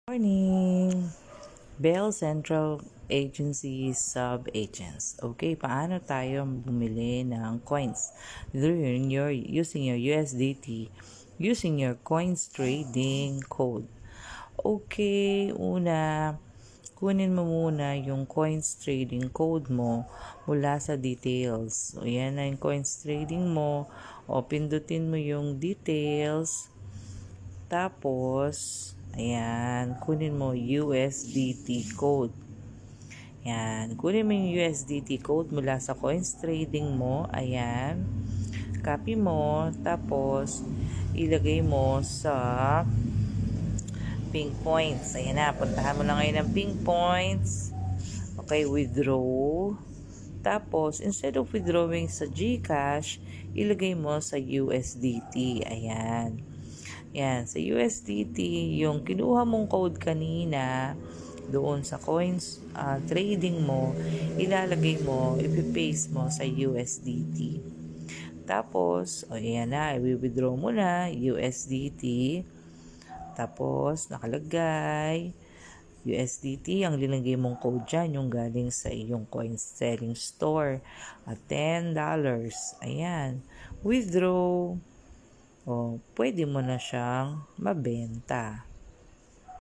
Morning! Bell Central Agency Sub-Agents. Okay, paano tayo bumili ng coins? Using your USDT, using your coins trading code. Okay, kunin mo muna yung coins trading code mo mula sa details. O yan na yung coins trading mo. O pindutin mo yung details. Tapos, ayan, kunin mo USDT code. Ayan, kunin mo yung USDT code mula sa coins trading mo. Ayan, copy mo. Tapos, ilagay mo sa pink points. Ayan na, puntahan mo na ngayon ng pink points. Okay, withdraw. Tapos, instead of withdrawing sa GCash, ilagay mo sa USDT. Ayan. Yan, sa USDT, yung kinuha mong code kanina, doon sa coins trading mo, ilalagay mo, ipipaste mo sa USDT. Tapos, yan na, i-withdraw mo na, USDT. Tapos, nakalagay, USDT, ang linagay mong code dyan, yung galing sa iyong coin selling store at $10. Ayan, withdraw. O, pwede mo na siyang mabenta.